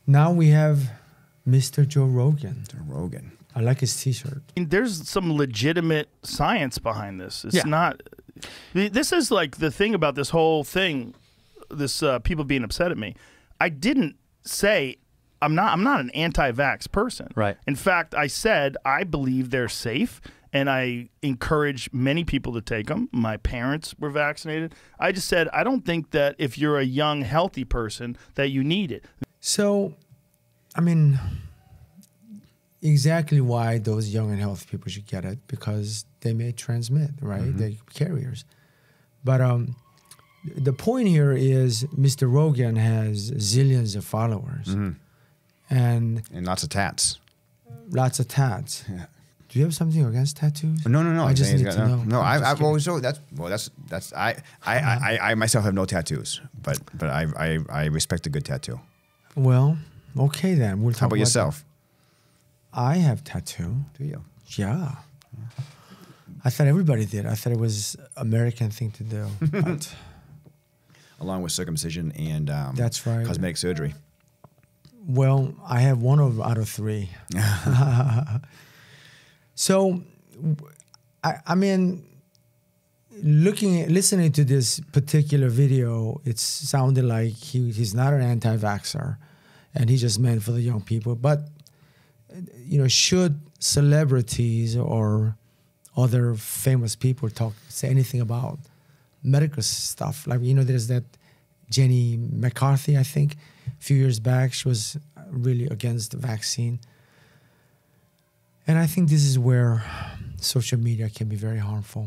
Now we have Mr. Joe Rogan. Joe Rogan. I like his T-shirt. I mean, there's some legitimate science behind this. It's Yeah. not. This is like the thing about this whole thing. This people being upset at me. I didn't say I'm not an anti-vax person. Right. In fact, I said I believe they're safe, and I encourage many people to take them. My parents were vaccinated. I just said I don't think that if you're a young, healthy person that you need it. So, I mean, exactly why those young and healthy people should get it, because they may transmit, right? Mm-hmm. They're carriers. But the point here is Mr. Rogan has zillions of followers. Mm-hmm. And lots of tats. lots of tats. Yeah. Do you have something against tattoos? No. I just need to know. No, I'm just I've kidding. always that's I myself have no tattoos, but I respect a good tattoo. Well, okay then. We'll talk How about yourself? that. I have tattoo. Do you? Yeah. I thought everybody did. I thought it was American thing to do. But Along with circumcision and that's right. cosmetic surgery. Well, I have one out of three. So, I mean, listening to this particular video, it sounded like he's not an anti-vaxxer, and he just meant for the young people. But, you know, should celebrities or other famous people say anything about medical stuff? Like, you know, there's that Jenny McCarthy, I think, a few years back. She was really against the vaccine. And I think this is where social media can be very harmful.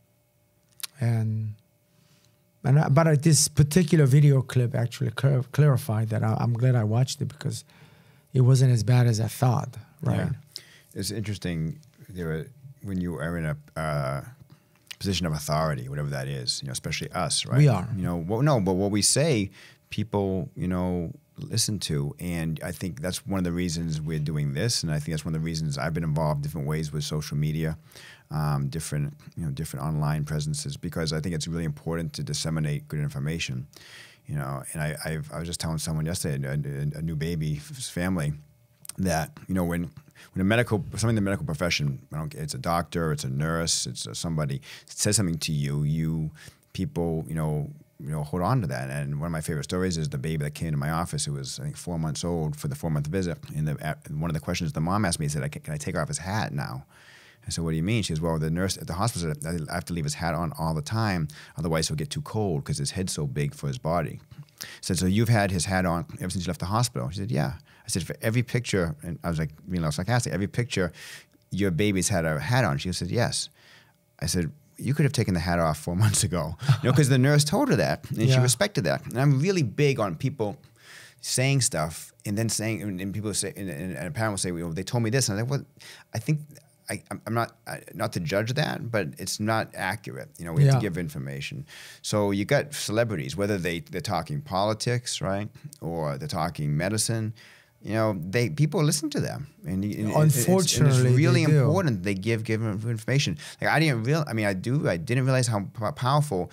But this particular video clip actually clarified that. I'm glad I watched it, because it wasn't as bad as I thought, right? Yeah. It's interesting. When you are in a position of authority, whatever that is, you know, especially us, right? We are. You know, but what we say, people, you know, listen to, and I think that's one of the reasons we're doing this, and I think that's one of the reasons I've been involved different ways with social media, different online presences, because I think it's really important to disseminate good information, you know. And I was just telling someone yesterday, a new baby's family, that, you know, when somebody in the medical profession, it's a doctor, it's a nurse, it's somebody says something to you, people, you know, hold on to that. And one of my favorite stories is the baby that came to my office, who was, I think, 4 months old, for the 4-month visit. And one of the questions the mom asked me, said, can I take off his hat now? I said, what do you mean? She says, well, the nurse at the hospital said, I have to leave his hat on all the time, otherwise he'll get too cold because his head's so big for his body. I said, so you've had his hat on ever since you left the hospital? She said, yeah. I said, for every picture, and I was like, being a little sarcastic, every picture your baby's had a hat on? She said, yes. I said, you could have taken the hat off 4 months ago, you know, because the nurse told her that, and she respected that. And I'm really big on people saying stuff and then saying, and people say, and a parent will say, well, they told me this, and I'm like, well, I think I'm not to judge that, but it's not accurate. You know, we have to give information. So you got celebrities, whether they're talking politics, right, or they're talking medicine. You know, people listen to them, and unfortunately, it's really important they give information. Like I didn't realize how powerful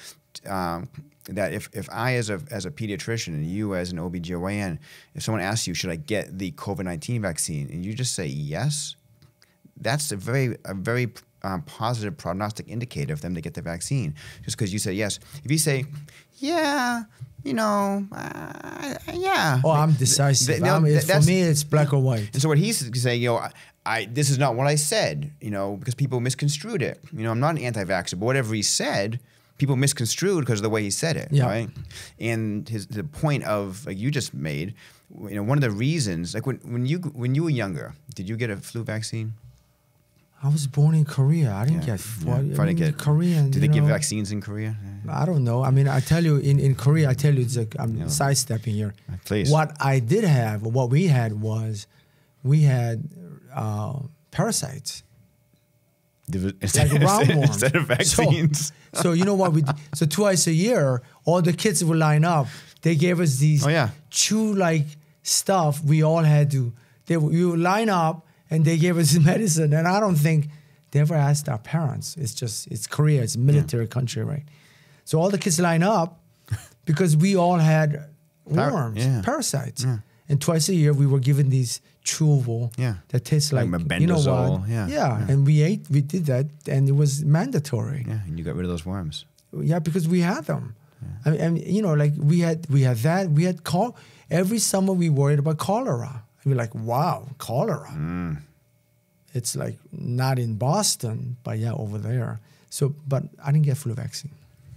that if I as a pediatrician and you as an OBGYN, if someone asks you, should I get the COVID-19 vaccine, and you just say yes, that's a very positive prognostic indicator for them to get the vaccine. Just because you say yes. If you say, yeah, you know, yeah. Oh, I'm decisive. For me, it's black or white. And so what he's saying, you know, this is not what I said, you know, because people misconstrued it. You know, I'm not an anti-vaxxer, but whatever he said, people misconstrued because of the way he said it, right? And the point of, like you just made, you know, one of the reasons, like when you were younger, did you get a flu vaccine? I was born in Korea. I didn't get Korean. Did they give vaccines in Korea? I don't know. I mean, I tell you, in Korea, I tell you, I'm sidestepping here. Please. What I did have, what we had was, we had parasites. Instead of vaccines. So you know what we did? So twice a year, all the kids would line up. They gave us these chew-like stuff. We all had to. We would line up, and they gave us medicine. And I don't think they ever asked our parents. It's Korea. It's a military country, right? So all the kids line up because we all had worms, parasites. Yeah. And twice a year, we were given these chewable that tastes like you know what? Yeah. And we did that, and it was mandatory. Yeah, and you got rid of those worms. Yeah, because we had them. Yeah. I mean, you know, like we had that. We had every summer we worried about cholera. And we're like, wow, cholera. It's like not in Boston, but yeah, over there. So, but I didn't get flu vaccine.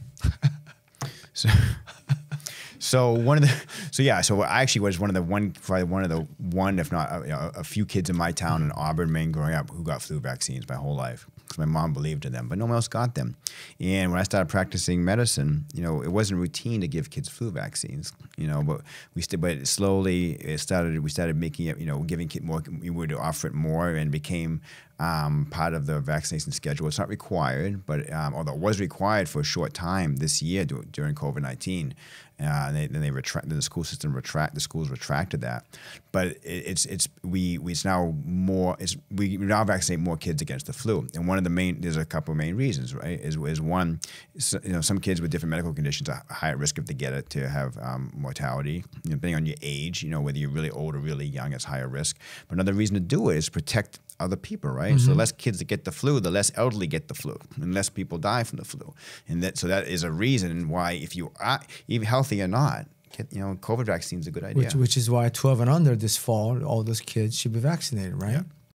So I actually was one of the if not a few kids in my town in Auburn, Maine, growing up who got flu vaccines my whole life because my mom believed in them, but no one else got them. And when I started practicing medicine, you know, it wasn't routine to give kids flu vaccines, you know, but slowly we started making it, you know, giving kids more. We would offer it more and became part of the vaccination schedule. It's not required, but although it was required for a short time this year during COVID-19. The schools retracted that, but we now vaccinate more kids against the flu, and there's a couple of main reasons, right? Is one, you know, some kids with different medical conditions are high at risk if they get it to have mortality, you know, depending on your age, you know, whether you're really old or really young, it's higher risk. But another reason to do it is protect other people, right? So the less kids that get the flu, the less elderly get the flu, and less people die from the flu. And so that is a reason why, if you are even healthy or not, COVID vaccine is a good idea. Which is why 12 and under this fall, all those kids should be vaccinated, right? Yeah.